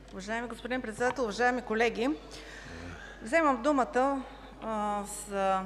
Уважаеми господин председател, уважаеми колеги! Вземам думата за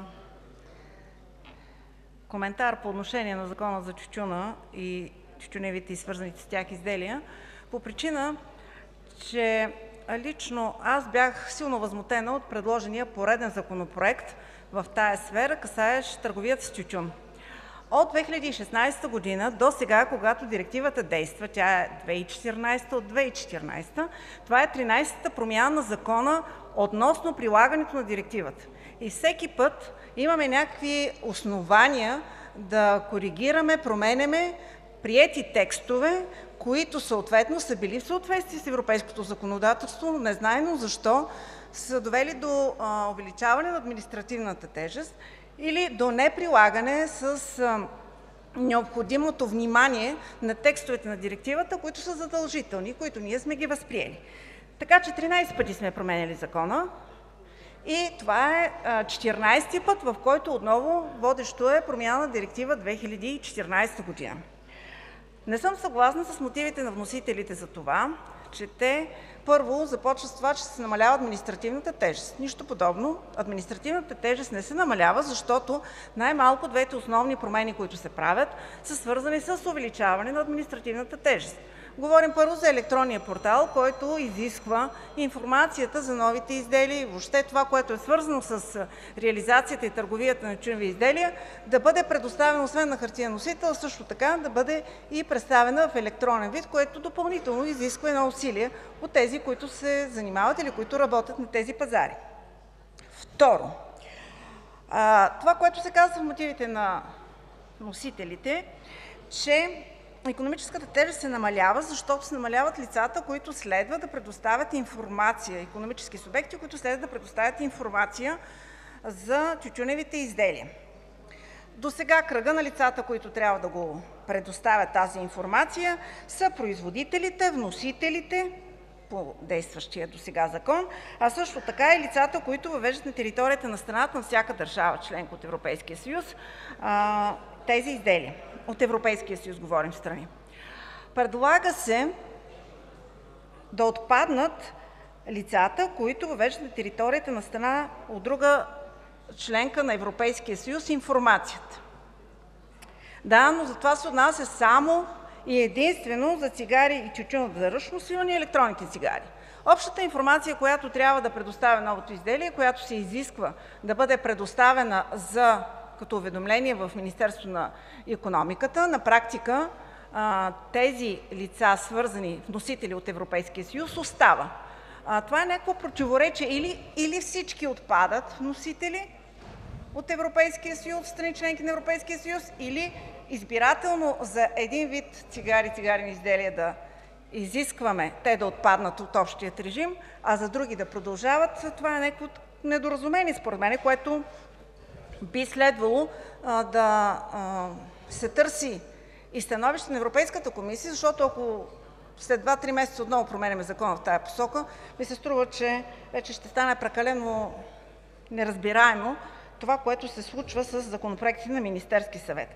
коментар по отношение на Закона за тютюна и тютюневите и свързаните с тях изделия по причина, че лично аз бях силно възмутена от предложения пореден законопроект в тази сфера, касаещ търговията с тютюн. От 2016 г. до сега, когато директивата действа, тя е 2014, от 2014, това е 13-та промяна на закона относно прилагането на директивата. И всеки път имаме някакви основания да коригираме, променяме приети текстове, които съответно са били в съответствие с европейското законодателство, но незнайно защо са довели до увеличаване на административната тежест или до неприлагане с необходимото внимание на текстовете на директивата, които са задължителни, които ние сме ги възприели. Така че 13 пъти сме променяли закона и това е 14-ти път, в който отново водещо е промяна на директива 2014 година. Не съм съгласна с мотивите на вносителите за това, че те първо започват с това, че се намалява административната тежест. Нищо подобно. Административната тежест не се намалява, защото най-малко двете основни промени, които се правят, са свързани с увеличаване на административната тежест. Говорим първо за електронния портал, който изисква информацията за новите изделия и въобще това, което е свързано с реализацията и търговията на тютюневи изделия, да бъде предоставено освен на хартиен носител, също така да бъде и представена в електронен вид, което допълнително изисква едно усилие от тези, които се занимават или които работят на тези пазари. Второ, това, което се казва в мотивите на носителите, че икономическата тежест се намалява, защото се намаляват лицата, които следва да предоставят информация, икономически субекти, които следва да предоставят информация за тютюневите изделия. Досега кръга на лицата, които трябва да го предоставят тази информация, са производителите, вносителите по действащия досега закон, а също така и лицата, които въвеждат на територията на страната на всяка държава, членка от Европейския съюз, тези изделия. От Европейския съюз говорим страни. Предлага се да отпаднат лицата, които въвеждат на територията на страна от друга членка на Европейския съюз информацията. Да, но за това се отнася само и единствено за цигари и тютюн за ръчно свиване и електронните цигари. Общата информация, която трябва да предоставя новото изделие, която се изисква да бъде предоставена като уведомление в Министерството на икономиката, на практика тези лица, свързани вносители от Европейския съюз, остава. Това е някакво противоречие. Или всички отпадат вносители от Европейския съюз, страни членки на Европейския съюз, или избирателно за един вид цигари, цигарени изделия да изискваме те да отпаднат от общият режим, а за други да продължават. Това е някакво недоразумение, според мен, което би следвало да се търси и становище на Европейската комисия, защото ако след 2-3 месеца отново променяме закона в тази посока, ми се струва, че вече ще стане прекалено неразбираемо това, което се случва с законопроектите на Министерския съвет.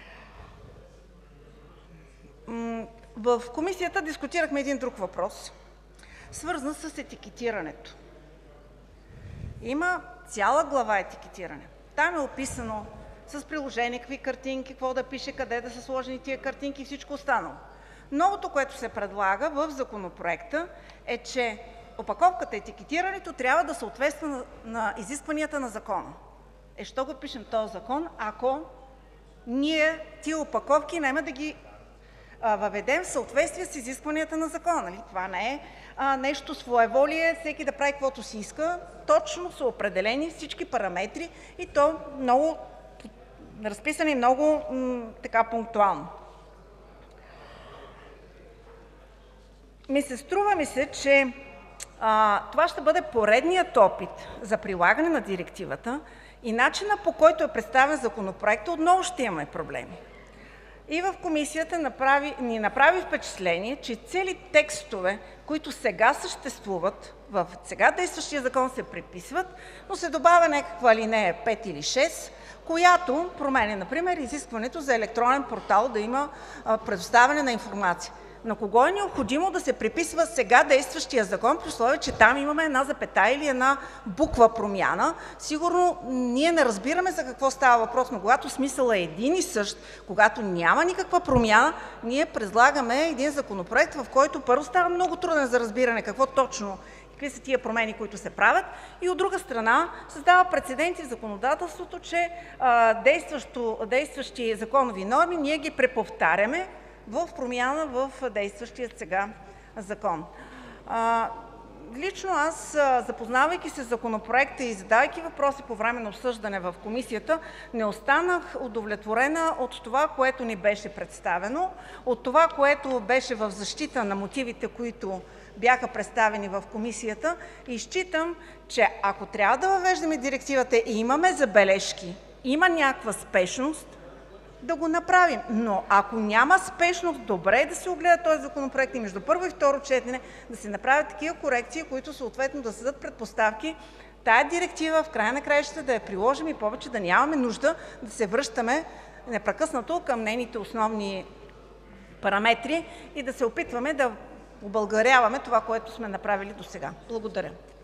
В комисията дискутирахме един друг въпрос, свързан с етикетирането. Има цяла глава етикетиране. Там е описано с приложение, какви картинки, какво да пише, къде да са сложени тия картинки и всичко останало. Новото, което се предлага в законопроекта, е, че опаковката, етикетирането трябва да съответства на изискванията на закона. Що го пишем този закон, ако ние тия опаковки няма да ги въведем в съответствие с изискванията на закона? Това не е нещо своеволие, всеки да прави каквото си иска. Точно са определени всички параметри и то много разписани, много така пунктуално. Струва ми се, че това ще бъде поредният опит за прилагане на директивата и начина, по който е представен законопроектът, отново ще имаме проблеми. И в комисията ни направи впечатление, че цели текстове, които сега съществуват, в сега действащия закон се преписват, но се добавя някаква алинея 5 или 6, която променя, например, изискването за електронен портал да има предоставяне на информация. На кого е необходимо да се преписва сега действащия закон, при условие че там имаме една запетая или една буква промяна? Сигурно ние не разбираме за какво става въпрос, но когато смисълът е един и същ, когато няма никаква промяна, ние предлагаме един законопроект, в който първо става много труден за разбиране какви са тия промени, които се правят, и от друга страна създава прецеденти в законодателството, че действащи законови норми ние ги преповтаряме в промяна в действащия сега закон. Лично аз, запознавайки се с законопроекта и задавайки въпроси по време на обсъждане в комисията, не останах удовлетворена от това, което ни беше представено, от това, което беше в защита на мотивите, които бяха представени в комисията, и считам, че ако трябва да въвеждаме директивата и имаме забележки, има някаква спешност, да го направим. Но ако няма спешност, добре е да се огледа този законопроект и между първо и второ четене да се направят такива корекции, които съответно да създадат предпоставки тая директива в края на краищата да я приложим и повече да нямаме нужда да се връщаме непрекъснато към нейните основни параметри и да се опитваме да обългаряваме това, което сме направили досега. Благодаря.